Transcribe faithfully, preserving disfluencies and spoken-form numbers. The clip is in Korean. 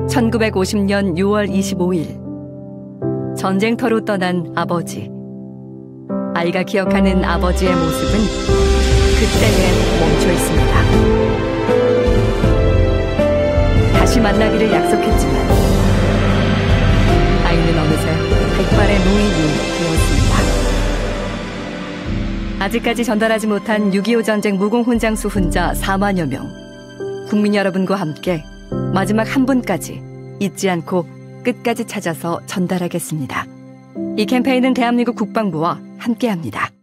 천구백오십 년 유월 이십오일 전쟁터로 떠난 아버지. 아이가 기억하는 아버지의 모습은 그때에 멈춰 있습니다. 다시 만나기를 약속했지만 아이는 어느새 백발의 노인이 되었습니다. 아직까지 전달하지 못한 육이오 전쟁 무공훈장 수훈자 사만여 명. 국민 여러분과 함께 마지막 한 분까지 잊지 않고 끝까지 찾아서 전달하겠습니다. 이 캠페인은 대한민국 국방부와 함께합니다.